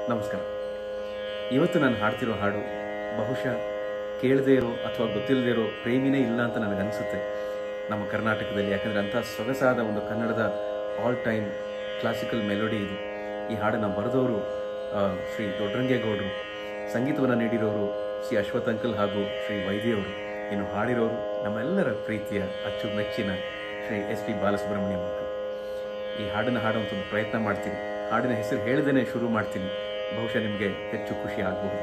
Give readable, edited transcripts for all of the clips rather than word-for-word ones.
ನಮಸ್ಕಾರ. ಇವತ್ತು ನಾನು ಹಾಡ್ತಿರೋ ಹಾಡು ಬಹುಶಃ ಕೇಳದೇ ಇರೋ ಅಥವಾ ಗೊತ್ತಿಲ್ಲದೆ ಇರೋ ಪ್ರೇಮಿನೇ ಇಲ್ಲ ಅಂತ ನನಗನ್ಸುತ್ತೆ ನಮ್ಮ ಕರ್ನಾಟಕದಲ್ಲಿ. ಯಾಕಂದರೆ ಅಂಥ ಸೊಗಸಾದ ಒಂದು ಕನ್ನಡದ ಆಲ್ ಟೈಮ್ ಕ್ಲಾಸಿಕಲ್ ಮೆಲೋಡಿ ಇದು. ಈ ಹಾಡನ್ನು ಬರೆದವರು ಶ್ರೀ ದೊಡ್ಡರಂಗೇಗೌಡರು, ಸಂಗೀತವನ್ನು ನೀಡಿರೋರು ಶ್ರೀ ಅಶ್ವಥ್ ಅಂಕಲ್ ಹಾಗೂ ಶ್ರೀ ವೈದ್ಯವರು, ಇನ್ನು ಹಾಡಿರೋರು ನಮ್ಮೆಲ್ಲರ ಪ್ರೀತಿಯ ಅಚ್ಚುಮೆಚ್ಚಿನ ಶ್ರೀ SP ಬಾಲಸುಬ್ರಹ್ಮಣ್ಯಂ ಅವರು. ಈ ಹಾಡನ್ನು ಹಾಡುವಂಥ ಒಂದು ಪ್ರಯತ್ನ ಮಾಡ್ತೀನಿ. ಹಾಡಿನ ಹೆಸರು ಹೇಳದೇನೆ ಶುರು ಮಾಡ್ತೀನಿ, ಬಹುಶಃ ನಿಮಗೆ ಹೆಚ್ಚು ಖುಷಿ ಆಗಬಹುದು.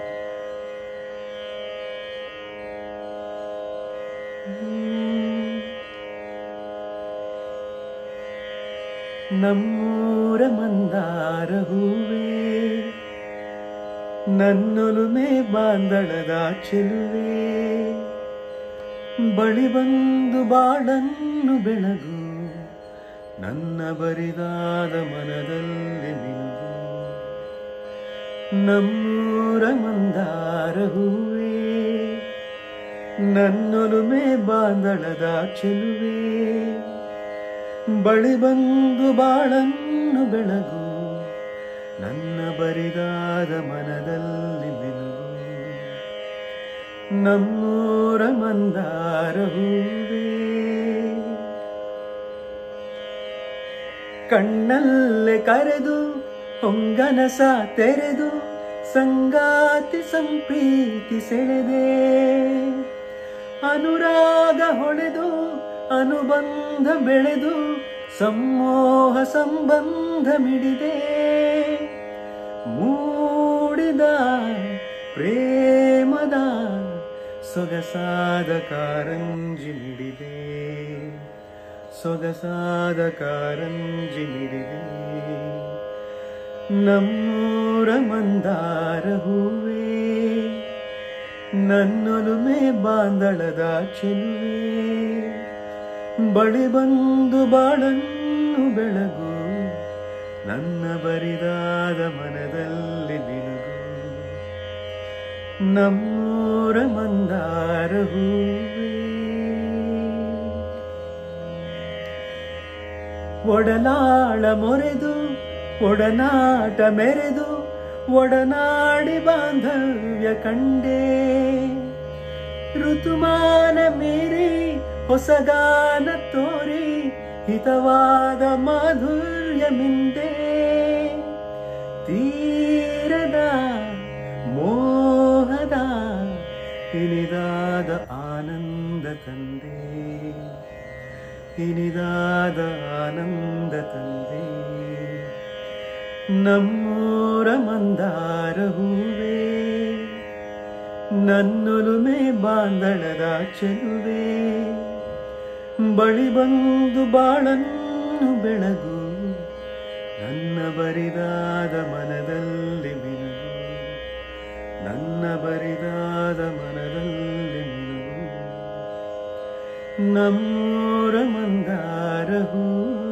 ನಮ್ಮೂರ ಮಂದಾರ ಹೂವೇ, ನನ್ನೊಲುಮೆ ಬಾಂದಳದ ಚೆಲುವೆ, ಬಳಿ ಬಂದು ಬಾಳನ್ನು ಬೆಳಗು, ನನ್ನ ಬರಿದಾದ ಮನದಲ್ಲಿ ಮಿನುಗು. ನಮ್ಮೂರ ಮಂದಾರ ಹೂವೇ, ನನ್ನೊಲುಮೆ ಬಾಂದಳದ ಚೆಲುವೆ, ಬಳಿ ಬಂದು ಬಾಳನ್ನು ಬೆಳಗು, ನನ್ನ ಬರಿದಾದ ಮನದಲ್ಲಿ ಮಿನುಗು. ನಮ್ಮೂರ ಮಂದಾರ ಹೂವೇ, ಕಣ್ಣಲ್ಲೇ ಕರೆದು ಹೊಂಗನಸ ತೆರೆದು ಸಂಗಾತಿ ಸಂಪ್ರೀತಿ ಸೆಳೆದೆ, ಅನುರಾಗ ಹೊಳೆದು ಅನುಬಂಧ ಬೆಳೆದು ಸಮೋಹ ಸಂಬಂಧ ಮಿಡಿದೆ, ಮೂಡಿದ ಪ್ರೇಮದ ಸೊಗಸಾದ ಕಾರಂಜಿ ಮಿಡಿದೆ, ಸೊಗಸಾದ ಕಾರಂಜಿ ಮಿಡಿದೆ. ನಮ್ಮೂರ ಮಂದಾರ ಹೂವೇ, ನನ್ನೊಲುಮೆ ಬಾಂದಳದ ಚೆಲುವೆ, ಬಳಿ ಬಂದು ಬಾಳನ್ನು ಬೆಳಗು, ನನ್ನ ಬರಿದಾದ ಮನದಲ್ಲಿ ಮಿನುಗು. ನಮ್ಮೂರ ಮಂದಾರ ಹೂವೇ, ಒಡಲಾಳ ಮೊರೆದು ಒಡನಾಟ ಮೆರೆದು ಒಡನಾಡಿ ಬಾಂಧವ್ಯ ಕಂಡೆ, ಋತುಮಾನ ಮೀರಿ ಹೊಸಗಾನ ತೋರಿ ಹಿತವಾದ ಮಾಧುರ್ಯ ಮಿಂದೆ, ತೀರದ ಮೋಹದ ಇನಿದಾದ ಆನಂದ ತಂದೆ, ಇನಿದಾದ ಆನಂದ ತಂದೆ. ನಮ್ಮೂರ ಮಂದಾರ ಹೂವೇ, ನನ್ನೊಲುಮೆ ಬಾಂದಳದ ಚೆಲುವೆ, ಬಳಿ ಬಂದು ಬಾಳನ್ನು ಬೆಳಗು, ನನ್ನ ಬರಿದಾದ ಮನದಲ್ಲಿ ಮಿನುಗು, ನನ್ನ ಬರಿದಾದ ಮನದಲ್ಲಿ ಮಿನುಗು. ನಮ್ಮೂರ ಮಂದಾರ ಹೂವೇ.